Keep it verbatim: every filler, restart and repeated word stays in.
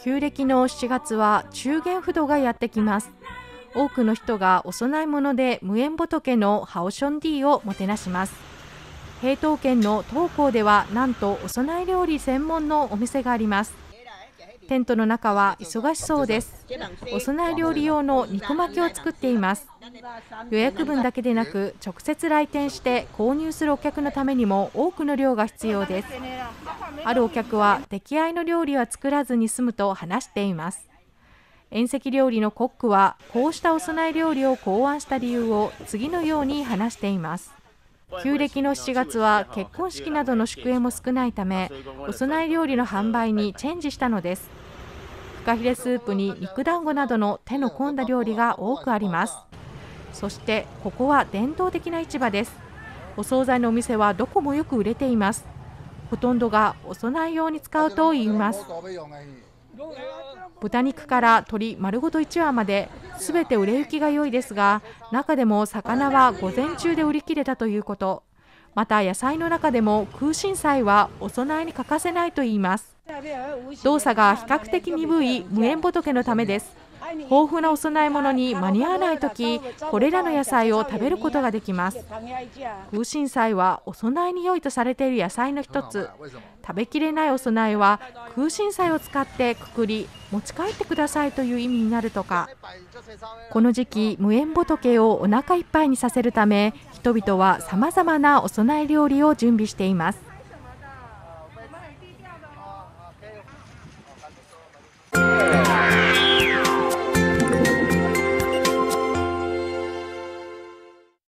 旧暦のしちがつは中元不動がやってきます。多くの人がお供え物で無縁仏のハオションディをもてなします。平東県の東港ではなんとお供え料理専門のお店があります。テントの中は忙しそうです。お供え料理用の肉巻きを作っています。予約分だけでなく直接来店して購入するお客のためにも多くの量が必要です。あるお客は出来合いの料理は作らずに済むと話しています。宴席料理のコックはこうしたお供え料理を考案した理由を次のように話しています。旧暦のしちがつは結婚式などの祝宴も少ないため、お供え料理の販売にチェンジしたのです。フカヒレスープに肉団子などの手の込んだ料理が多くあります。そしてここは伝統的な市場です。お惣菜のお店はどこもよく売れています。ほとんどがお供え用に使うといいます。豚肉から鶏丸ごといちわまで全て売れ行きが良いですが、中でも魚は午前中で売り切れたということ、また野菜の中でも空心菜はお供えに欠かせないといいます。動作が比較的鈍い無縁仏のためです。豊富なお供え物に間に合わないとき、これらの野菜を食べることができます。空心菜はお供えに良いとされている野菜の一つ。食べきれないお供えは空心菜を使ってくくり持ち帰ってくださいという意味になるとか。この時期、無縁仏をお腹いっぱいにさせるため、人々はさまざまなお供え料理を準備しています。